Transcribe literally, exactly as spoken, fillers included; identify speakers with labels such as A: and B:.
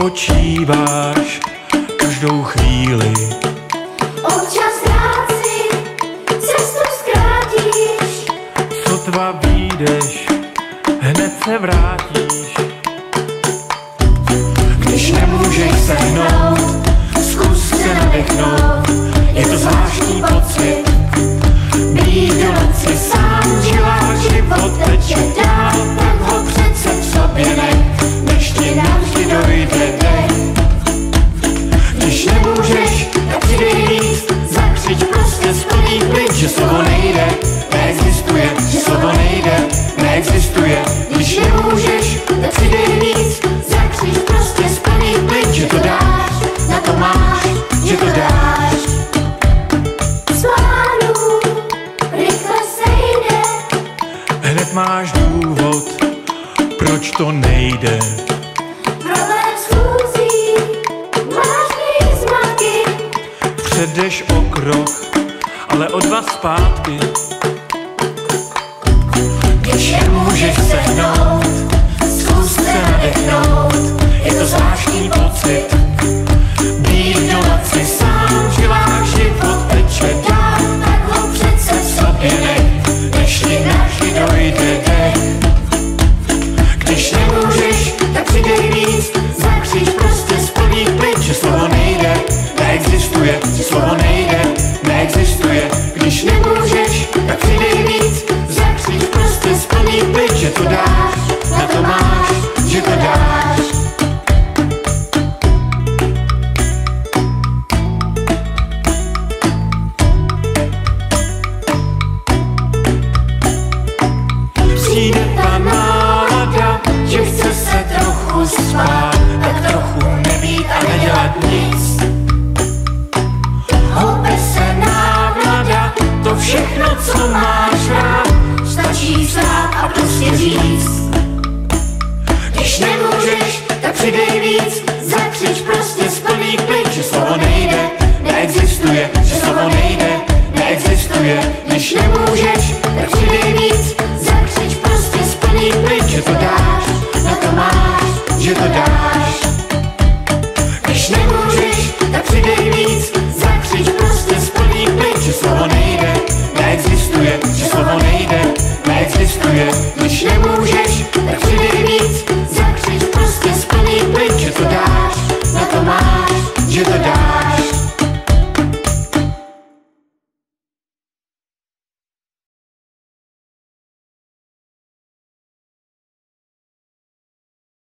A: odpočíváš každou chvíli.
B: Občas rád si cestu zkrátíš,
A: Sotva vyjdeš, hned se vrátíš. Když nemůžeš sehnout, zkus se nadechnout. Je to zvláštní pocit, být do noci sám, že váš život teče dál, tak ho přece v sobě nech, než ti navždy dojde dech. Když nemůžeš, tak přidej víc, zakřič prostě z plný plic, že slovo nejde, neexistuje, že slovo nejde, neexistuje. Když nemůžeš, tak přidej víc, zakřič prostě z plný plic, že to dáš, na to máš, že to dáš.
B: z plánu rychle sejde,
A: Hned máš důvod, proč to nejde.
B: problém schůzí, máš zmatky,
A: Předeš o krok, ale o dva zpátky. Když nemůžeš sehnout, zkus se nadechnout. Je to zvláštní pocit, být do noci sám, že váš život teče dál, tak ho přece v sobě nech, než ti navždy dojde dech. Když nemůžeš, tak přidej víc, zakřič prostě z plných plic, že slovo nejde, neexistuje, že slovo nejde, neexistuje. Když nemůžeš, tak přidej víc, zakřič prostě z plných plic, že to dáš, na to máš, že to dáš. Přijde ta nálada, že chce se trochu spát, tak trochu nebýt a nedělat nic. Houpe se návlada, to všechno, co máš rád, stačí vstát a prostě říct. Když nemůžeš, tak přidej víc, zakřič prostě z plných plic, že slovo nejde, neexistuje, že slovo nejde, neexistuje. Když nemůžeš, tak přidej víc, zakřič prostě z plných plic, že to dáš, na to máš, že to dáš.